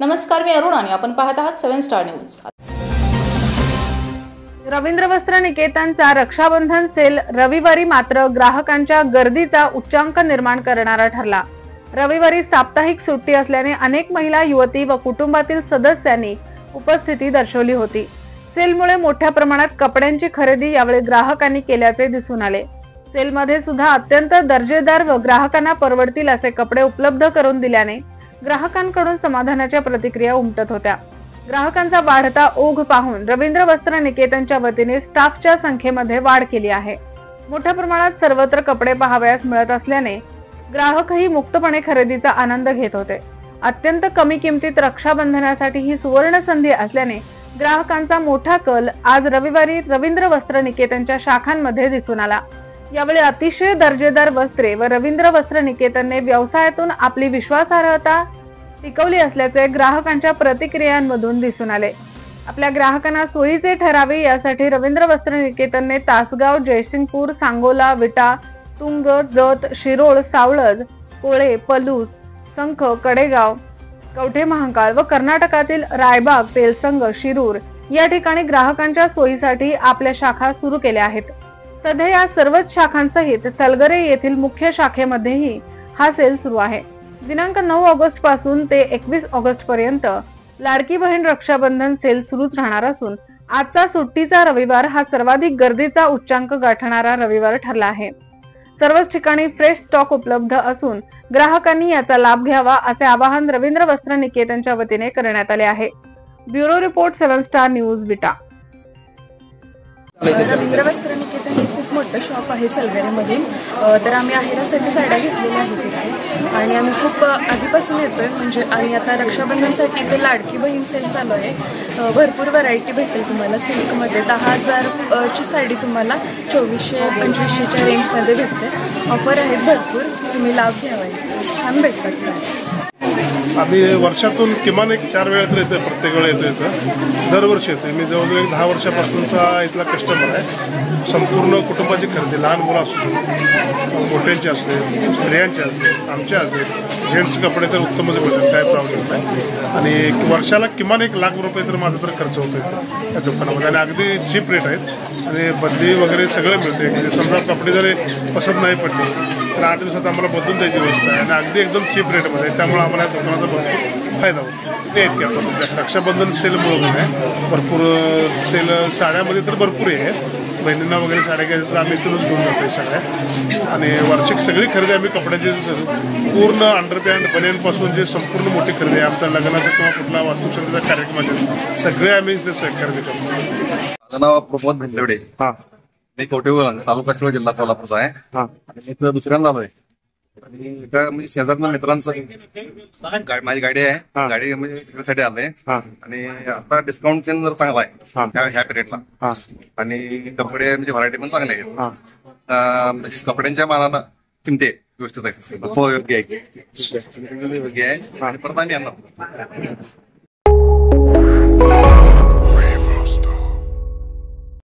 नमस्कार, मी अरुण आणि आपण पाहत आहात 7 स्टार न्यूज। रवींद्र वस्त्र निकेतनचा रक्षाबंधन सेल रविवारी मात्र ग्राहकांच्या गर्दीचा उच्चांक निर्माण करणारा ठरला। रविवारी साप्ताहिक सुट्टी असल्याने अनेक महिला, युवती व कुटुंबातील सदस्यांनी उपस्थिती दर्शवली होती। सेलमुळे मोठ्या प्रमाणात कपड्यांची खरेदी यावेळी ग्राहकांनी केल्याचे दिसून आले। सेलमध्ये सुद्धा अत्यंत दर्जेदार व ग्राहकांना परवडतील असे कपडे उपलब्ध करून दिल्याने ग्राहकांकडून समाधानाच्या प्रतिक्रिया उमटत होत्या। ग्राहकांचा वाढता ओघ पाहून रवींद्र वस्त्र निकेतनच्या वतीने स्टाफच्या संख्येमध्ये वाढ केली आहे। मोठ्या प्रमाणात सर्वत्र कपडे पाहावयास मिळत असल्याने ग्राहकही मुक्तपणे खरेदीचा आनंद घेत होते। अत्यंत कमी किमतीत रक्षाबंधनासाठी ही सुवर्ण संधी असल्याने ग्राहकांचा मोठा कल आज रविवारी रवींद्र वस्त्र निकेतनच्या शाखांमध्ये दिसून आला। यावेळी अतिशय दर्जेदार वस्त्रे व रवींद्र वस्त्र निकेतनने व्यवसायातून आपली विश्वासार्हता टिकवली असल्याचे ग्राहकांच्या प्रतिक्रियांमधून दिसून आले। आपल्या ग्राहकांना सोयीचे ठरावे यासाठी रवींद्र वस्त्र निकेतनने तासगाव, जयसिंगपूर, सांगोला, विटा, तुंग, जत, शिरोळ, सावळज, कोळे, पलूस, संख, कडेगाव, कवठे महांकाळ व कर्नाटकातील रायबाग, तेलसंग, शिरूर या ठिकाणी ग्राहकांच्या सोयीसाठी आपल्या शाखा सुरू केल्या आहेत। सध्या या सर्वच शाखांसहित सलगरे येथील मुख्य शाखेमध्येही हा सेल सुरू आहे। दिनांक 9 ऑगस्ट पासून ते 21 ऑगस्ट पर्यंत लाडकी बहीण रक्षाबंधन सेल सुरूच राहणार असून आजचा सुट्टीचा रविवार हा सर्वाधिक गर्दीचा उच्चांक गाठणारा रविवार ठरला आहे। सर्वच ठिकाणी फ्रेश स्टॉक उपलब्ध असून ग्राहकांनी याचा लाभ घ्यावा असे आवाहन रवींद्र वस्त्र निकेतनच्या वतीने करण्यात आले आहे। ब्युरो रिपोर्ट 7 स्टार न्यूज, विटा। रवींद्र वस्त्र निकेतन हे खूप मोठं शॉप आहे सलगरेमधून। तर आम्ही आहेरासाठी साड्या घेतलेल्या आहेत तिथे आणि आम्ही खूप आधीपासून येतोय म्हणजे आणि आता रक्षाबंधनसाठी इथे लाडकी बहीण सेल चालू आहे। भरपूर व्हरायटी भेटेल तुम्हाला। सिल्कमध्ये 10,000 ची साडी तुम्हाला 2400-2500च्या रेंजमध्ये भेटते। ऑफर आहेत भरपूर, तुम्ही लाभ घ्यावा, छान भेटतात साड्या। आम्ही वर्षातून किमान 4 वेळा तर येतो, प्रत्येक वेळा येतो, दरवर्षी येतो। मी जवळजवळ 10 वर्षापासूनचा इथला कस्टमर आहे। संपूर्ण कुटुंबाची खरेदी, लहान मुलं असू दे, मोठ्यांची असू दे, स्त्रियांची असू दे, आमच्या असू दे, जेंट्स कपडे तर उत्तमच मिळतात, काय प्रॉब्लेम नाही। आणि वर्षाला किमान 1 लाख रुपये तर माझा तर खर्च होतो या दुकानामध्ये आणि अगदी चीप रेट आहेत आणि बदली वगैरे सगळं मिळते। म्हणजे समजा कपडे जरी पसंत नाही पडले तर 8 दिवसात आम्हाला बदलून द्यायची व्यवस्था आहे आणि अगदी एकदम चीप रेटमध्ये, त्यामुळे आम्हाला या दुकानाचा भरपूर फायदा होतो। ते इतके आपण रक्षाबंधन सेलमुळे आहे, भरपूर सेल साड्यामध्ये तर भरपूर आहे। बहिणींना वगैरे साड्या घ्यायचं तर आम्ही इथूनच घेऊन जातो सगळ्या। आणि वार्षिक सगळी खरेदी आम्ही कपड्याची पूर्ण अंडरपॅन्ट बनियनपासून जे संपूर्ण मोठी खरेदी आहे आमच्या लग्नाचा किंवा कुठला वास्तुशांतीचा कार्यक्रम आहे सगळे आम्ही इथे खरेदी करतो। माझं नाव प्रमोद भिंतवडे, मी कवठेवर तालुका शिरोळ, जिल्हा कोल्हापूरचा आहे आणि मी इथं दुसऱ्यांदा आलोय। आणि इथं मी शेजारच्या मित्रांचं माझी गाडी आहे, गाडी म्हणजे विक्रीसाठी आलोय आणि आता डिस्काउंट जर चांगला आहे ह्या पिरियडला आणि कपडे म्हणजे व्हरायटी पण चांगले आहेत। कपड्यांच्या मानानं किमती व्यवस्थित आहे, योग्य आहे आणि परत आम्ही येणार।